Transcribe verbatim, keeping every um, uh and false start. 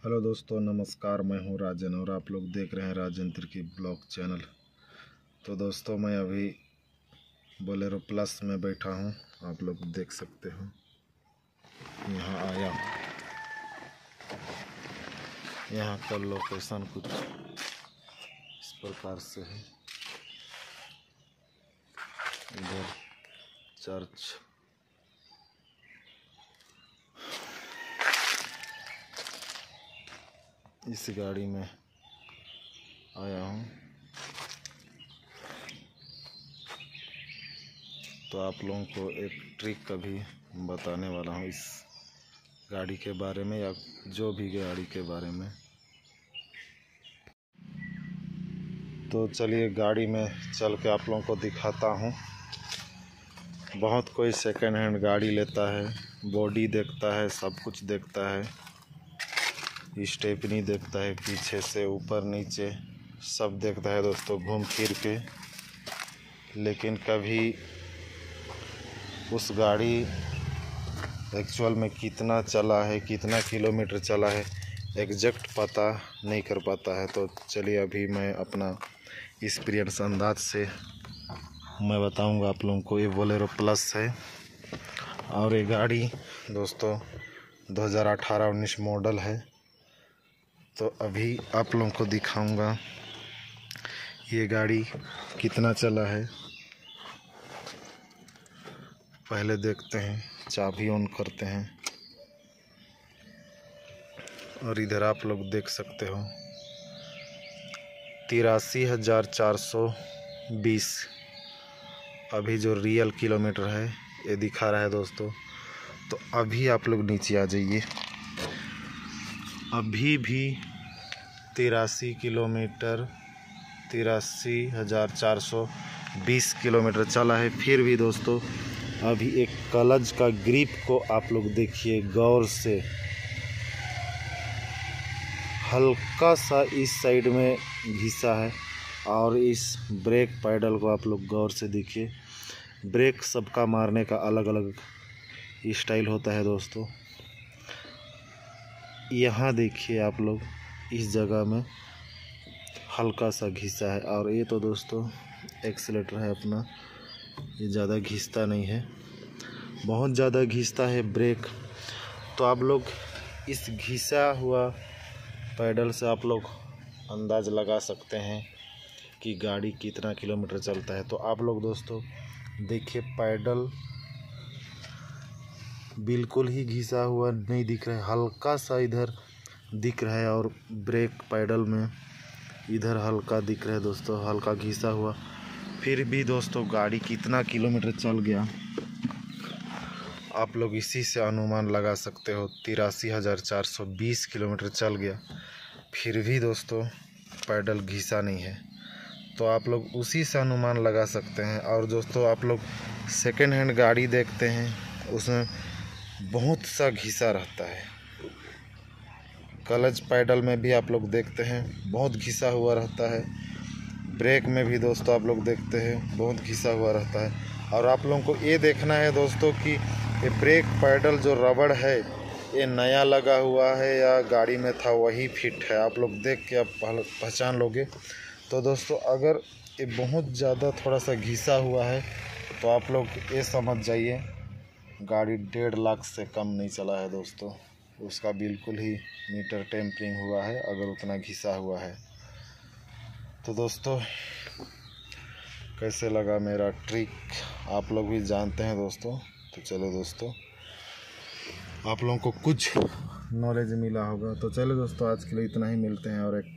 Hello दोस्तों, नमस्कार। मैं हूं राजन और आप लोग देख रहे हैं राजेंद्र की ब्लॉग चैनल। तो दोस्तों, मैं अभी बोलेरो प्लस में बैठा हूं, आप लोग देख सकते हो। यहां आया हूं, यहां का लोकेशन कुछ इस प्रकार से है। इधर चर्च, इस गाड़ी में आया हूँ। तो आप लोगों को एक ट्रिक का भी बताने वाला हूँ इस गाड़ी के बारे में, या जो भी गाड़ी के बारे में। तो चलिए गाड़ी में चल के आप लोगों को दिखाता हूँ। बहुत कोई सेकंड हैंड गाड़ी लेता है, बॉडी देखता है, सब कुछ देखता है, स्टेपनी देखता है, पीछे से ऊपर नीचे सब देखता है दोस्तों, घूम फिर के। लेकिन कभी उस गाड़ी एक्चुअल में कितना चला है, कितना किलोमीटर चला है, एग्जैक्ट पता नहीं कर पाता है। तो चलिए अभी मैं अपना एक्सपीरियंस अंदाज से मैं बताऊंगा आप लोगों को। ये बोलेरो प्लस है और ये गाड़ी दोस्तों दो हज़ार अठारह उन्नीस मॉडल है। तो अभी आप लोगों को दिखाऊंगा ये गाड़ी कितना चला है। पहले देखते हैं, चाबी ऑन करते हैं। और इधर आप लोग देख सकते हो तिरासी हजार चार सौ बीस अभी जो रियल किलोमीटर है ये दिखा रहा है दोस्तों। तो अभी आप लोग नीचे आ जाइए, अभी भी तिरासी किलोमीटर तिरासी हजार चार सौ बीस किलोमीटर चला है। फिर भी दोस्तों अभी एक क्लच का ग्रिप को आप लोग देखिए गौर से, हल्का सा इस साइड में घिसा है। और इस ब्रेक पैडल को आप लोग गौर से देखिए। ब्रेक सबका मारने का अलग अलग स्टाइल होता है दोस्तों। यहाँ देखिए आप लोग, इस जगह में हल्का सा घिसा है। और ये तो दोस्तों एक्सीलेटर है अपना, ये ज़्यादा घिसता नहीं है, बहुत ज़्यादा घिसता है ब्रेक। तो आप लोग इस घिसा हुआ पैडल से आप लोग अंदाज़ लगा सकते हैं कि गाड़ी कितना किलोमीटर चलता है। तो आप लोग दोस्तों देखिए, पैडल बिल्कुल ही घिसा हुआ नहीं दिख रहा है, हल्का सा इधर दिख रहा है। और ब्रेक पैडल में इधर हल्का दिख रहा है दोस्तों, हल्का घिसा हुआ। फिर भी दोस्तों गाड़ी कितना किलोमीटर चल गया आप लोग इसी से अनुमान लगा सकते हो। तिरासी हज़ार चार सौ बीस किलोमीटर चल गया, फिर भी दोस्तों पैडल घिसा नहीं है। तो आप लोग उसी से अनुमान लगा सकते हैं। और दोस्तों आप लोग सेकेंड हैंड गाड़ी देखते हैं, उसमें बहुत सा घिसा रहता है। क्लच पैडल में भी आप लोग देखते हैं बहुत घिसा हुआ रहता है। ब्रेक में भी दोस्तों आप लोग देखते हैं बहुत घिसा हुआ रहता है। और आप लोगों को ये देखना है दोस्तों कि ये ब्रेक पैडल जो रबड़ है ये नया लगा हुआ है या गाड़ी में था वही फिट है। आप लोग देख के आप पहचान लोगे। तो दोस्तों अगर ये बहुत ज़्यादा थोड़ा सा घिसा हुआ है तो आप लोग ये समझ जाइए गाड़ी डेढ़ लाख से कम नहीं चला है दोस्तों। उसका बिल्कुल ही मीटर टेम्परिंग हुआ है अगर उतना घिसा हुआ है। तो दोस्तों कैसे लगा मेरा ट्रिक, आप लोग भी जानते हैं दोस्तों। तो चलो दोस्तों, आप लोगों को कुछ नॉलेज मिला होगा। तो चलो दोस्तों, आज के लिए इतना ही, मिलते हैं और एक